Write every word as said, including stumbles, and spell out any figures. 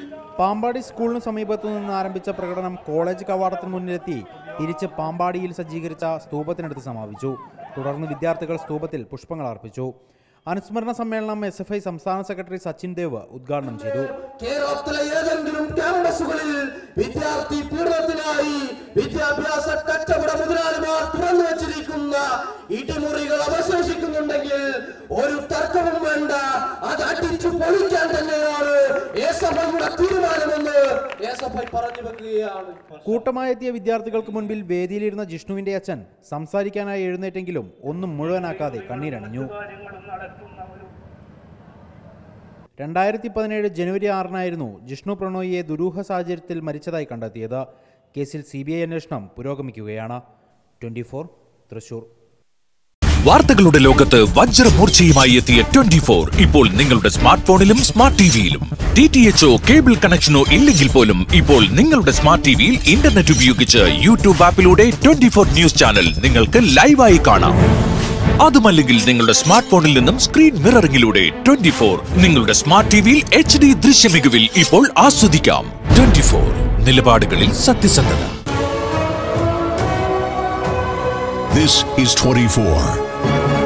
പാമ്പാടി സ്കൂളിന് സമീപത്തു നിന്ന് ആരംഭിച്ച പ്രകടനം കോളേജ് കവാടത്തിന് മുന്നിലെത്തി തിരിച്ച് പാമ്പാടിയിൽ സജ്ജീകരിച്ച സ്തൂപത്തിനടുത്ത് സമാപിച്ചു. തുടർന്ന് വിദ്യാർത്ഥികൾ സ്തൂപത്തിൽ പുഷ്പങ്ങൾ അർപ്പിച്ചു. അനുസ്മരണ സമ്മേളനം എസ് എഫ് ഐ സംസ്ഥാന സെക്രട്ടറി സച്ചിൻ ദേവ് ഉദ്ഘാടനം ചെയ്തു. കേരളത്തിലെ ഏതെങ്കിലും ക്യാമ്പസുകളിൽ വിദ്യാർത്ഥി പീഡനത്തിനായി വിദ്യാഭ്യാസ കച്ചവട മുതലാളിമാർ തുറന്നു വച്ചിരിക്കുന്ന ഇടിമുറികൾ അവശേഷിക്കുന്നുണ്ടെങ്കിൽ ഒരു തർക്കവും വേണ്ട, അത് അടിച്ചു പൊളിക്കാൻ തന്നെയാണ് എസ് എഫ് ഐയുടെ തീരുമാനമെന്ന് എസ് എഫ് ഐ പറഞ്ഞു വെക്കുകയാണ്. കൂട്ടമായെത്തിയ വിദ്യാർത്ഥികൾക്ക് മുൻപിൽ വേദിയിലിരുന്ന ജിഷ്ണുവിന്റെ അച്ഛൻ സംസാരിക്കാനായി എഴുന്നേറ്റെങ്കിലും ഒന്നും മുഴുവനാക്കാതെ കണ്ണീരണിഞ്ഞു. രണ്ടായിരത്തി പതിനേഴ് ജനുവരി ആറിനായിരുന്നു ജിഷ്ണു പ്രണോയിയെ ദുരൂഹ സാഹചര്യത്തിൽ മരിച്ചതായി കണ്ടെത്തിയത്. കേസിൽ സി ബി ഐ അന്വേഷണം പുരോഗമിക്കുകയാണ്. Twenty four Thrissur. വാർത്തകളുടെ ലോകത്ത് വജ്രമൂർച്ചയുമായി എത്തിയ ട്വന്റി ഫോർ ഇപ്പോൾ നിങ്ങളുടെ സ്മാർട്ട് ഫോണിലും സ്മാർട്ട് ടിവിയിലും. ഡി ടി എച്ചോ കേബിൾ കണക്ഷനോ ഇല്ലെങ്കിൽ പോലും ഇപ്പോൾ നിങ്ങളുടെ സ്മാർട്ട് ടിവിയിൽ ഇന്റർനെറ്റ് ഉപയോഗിച്ച് യൂട്യൂബ് ആപ്പിലൂടെ ട്വന്റി ഫോർ ന്യൂസ് ചാനൽ നിങ്ങൾക്ക് ലൈവായി കാണാം. അതുമല്ലെങ്കിൽ നിങ്ങളുടെ സ്മാർട്ട് ഫോണിൽ നിന്നും സ്ക്രീൻ മിററിംഗിലൂടെ ട്വന്റി ഫോർ നിങ്ങളുടെ സ്മാർട്ട് ടിവിയിൽ എച്ച് ഡി ദൃശ്യമികവിൽ ഇപ്പോൾ ആസ്വദിക്കാം. ട്വന്റി ഫോർ നിലപാടുകളിൽ സത്യസന്ധത. This is twenty-four.